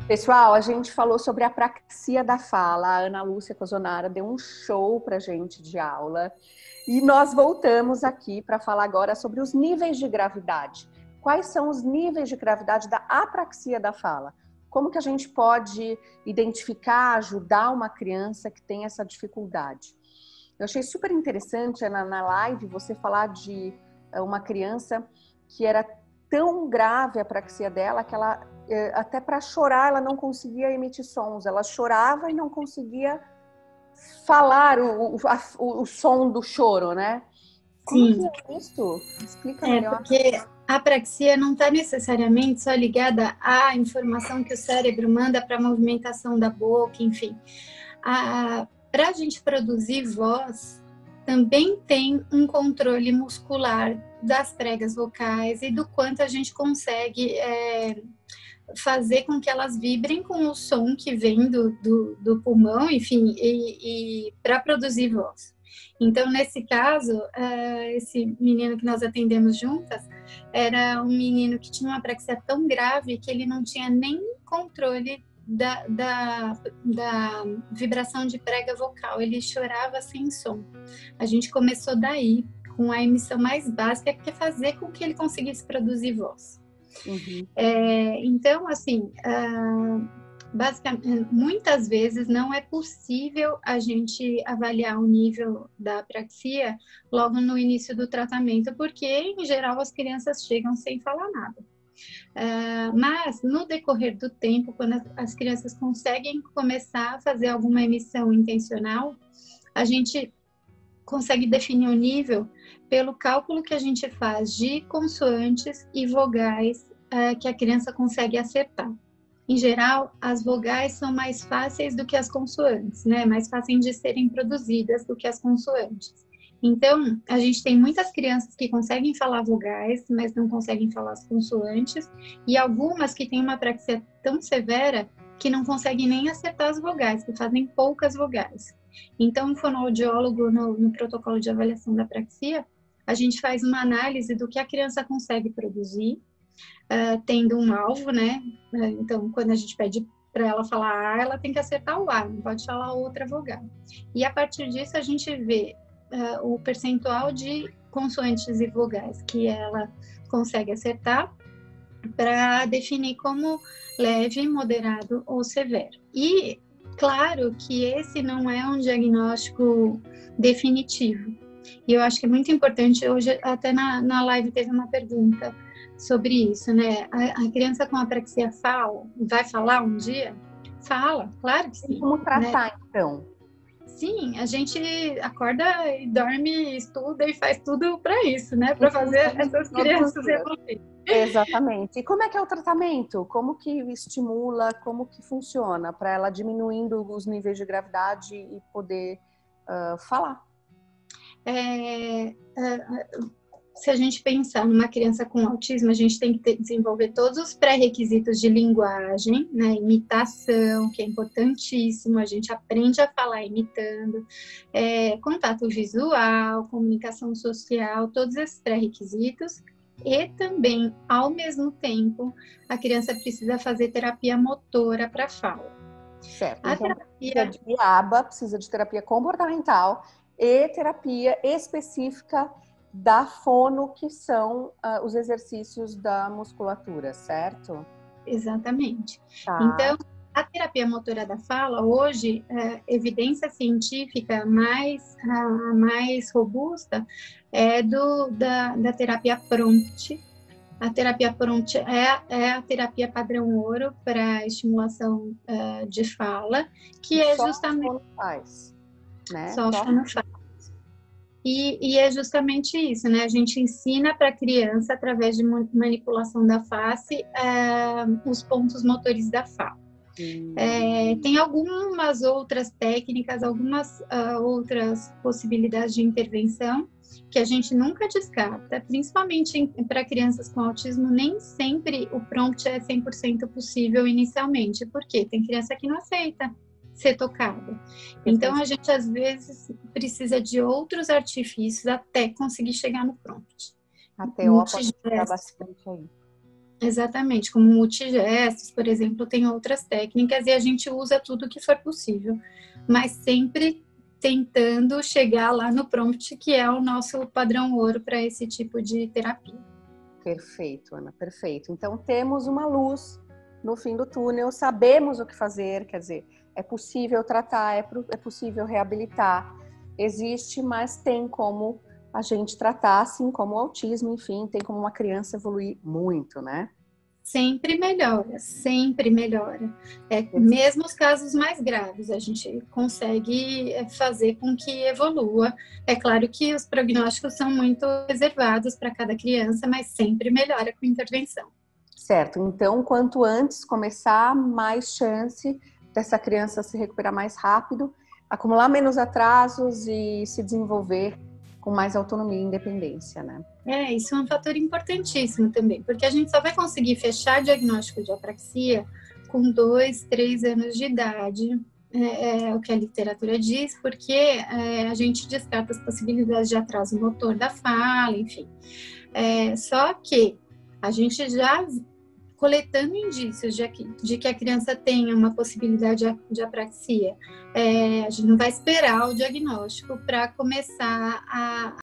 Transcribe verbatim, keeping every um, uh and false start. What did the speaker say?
Pessoal, a gente falou sobre a apraxia da fala. A Ana Lúcia Cozonara deu um show pra gente de aula. E nós voltamos aqui para falar agora sobre os níveis de gravidade. Quais são os níveis de gravidade da apraxia da fala? Como que a gente pode identificar, ajudar uma criança que tem essa dificuldade? Eu achei super interessante, Ana, na live, você falar de uma criança que era tão grave a apraxia dela que ela, até para chorar, ela não conseguia emitir sons. Ela chorava e não conseguia falar o, o, a, o som do choro, né? Como Sim. que é isso? Explica é, melhor. Porque a apraxia não está necessariamente só ligada à informação que o cérebro manda para a movimentação da boca, enfim. Para a gente produzir voz, também tem um controle muscular das pregas vocais e do quanto a gente consegue é, fazer com que elas vibrem com o som que vem do, do, do pulmão, enfim, e, e para produzir voz. Então, nesse caso, uh, esse menino que nós atendemos juntas era um menino que tinha uma apraxia tão grave que ele não tinha nem controle da, da, da vibração de prega vocal, ele chorava sem som. A gente começou daí, com a emissão mais básica, que é fazer com que ele conseguisse produzir voz. Uhum. É, então, assim, uh, basicamente, muitas vezes não é possível a gente avaliar o nível da apraxia logo no início do tratamento, porque, em geral, as crianças chegam sem falar nada. Uh, mas, no decorrer do tempo, quando as, as crianças conseguem começar a fazer alguma emissão intencional, a gente consegue definir o nível pelo cálculo que a gente faz de consoantes e vogais uh, que a criança consegue acertar. Em geral, as vogais são mais fáceis do que as consoantes, né? Mais fáceis de serem produzidas do que as consoantes. Então, a gente tem muitas crianças que conseguem falar vogais, mas não conseguem falar as consoantes, e algumas que têm uma apraxia tão severa que não conseguem nem acertar as vogais, que fazem poucas vogais. Então, o fonoaudiólogo, no, no protocolo de avaliação da apraxia, a gente faz uma análise do que a criança consegue produzir, Uh, tendo um alvo, né? Uh, então, quando a gente pede para ela falar A, ela tem que acertar o A, não pode falar outra vogal. E a partir disso, a gente vê uh, o percentual de consoantes e vogais que ela consegue acertar para definir como leve, moderado ou severo. E, claro, que esse não é um diagnóstico definitivo. E eu acho que é muito importante, hoje até na, na live teve uma pergunta sobre isso, né? A, a criança com apraxia fala, vai falar um dia? Fala, claro que sim. Como tratar, né? Então? Sim, a gente acorda e dorme, estuda e faz tudo para isso, né? Para fazer essas crianças evoluírem. Exatamente. E como é que é o tratamento? Como que estimula, como que funciona para ela diminuindo os níveis de gravidade e poder uh, falar? É, é, se a gente pensar numa criança com autismo, a gente tem que ter, desenvolver todos os pré-requisitos de linguagem, né? Imitação, que é importantíssimo, a gente aprende a falar imitando, é, contato visual, comunicação social, todos esses pré-requisitos. E também, ao mesmo tempo, a criança precisa fazer terapia motora para fala. Certo, a então terapia... precisa de I A B A, precisa de terapia comportamental e terapia específica da fono, que são uh, os exercícios da musculatura, certo? Exatamente. Tá. Então, a terapia motora da fala, hoje, é, evidência científica mais, a, mais robusta é do, da, da terapia prompt. A terapia prompt é, é a terapia padrão ouro para estimulação uh, de fala, que é só justamente... Só faz, né? Só fono faz. E, e é justamente isso, né? A gente ensina para a criança, através de manipulação da face, uh, os pontos motores da fala. É, tem algumas outras técnicas, algumas uh, outras possibilidades de intervenção que a gente nunca descarta, principalmente para crianças com autismo. Nem sempre o prompt é cem por cento possível inicialmente, porque tem criança que não aceita ser tocada. Então, a gente, às vezes, precisa de outros artifícios até conseguir chegar no prompt. Até o pode ajudar bastante aí. Exatamente, como multigestos, por exemplo, tem outras técnicas e a gente usa tudo que for possível, mas sempre tentando chegar lá no prompt, que é o nosso padrão ouro para esse tipo de terapia. Perfeito, Ana, perfeito. Então temos uma luz no fim do túnel, sabemos o que fazer, quer dizer, é possível tratar, é, é possível reabilitar, existe, mas tem como a gente tratar, assim como o autismo, enfim, tem como uma criança evoluir muito, né? Sempre melhora, sempre melhora. É, mesmo os casos mais graves, a gente consegue fazer com que evolua. É claro que os prognósticos são muito reservados para cada criança, mas sempre melhora com intervenção. Certo, então quanto antes começar, mais chance dessa criança se recuperar mais rápido, acumular menos atrasos e se desenvolver com mais autonomia e independência, né? É, isso é um fator importantíssimo também, porque a gente só vai conseguir fechar diagnóstico de apraxia com dois, três anos de idade, é, é o que a literatura diz, porque é, a gente descarta as possibilidades de atraso motor da fala, enfim. É, só que a gente já coletando indícios de, de que a criança tenha uma possibilidade de apraxia, é, a gente não vai esperar o diagnóstico para começar a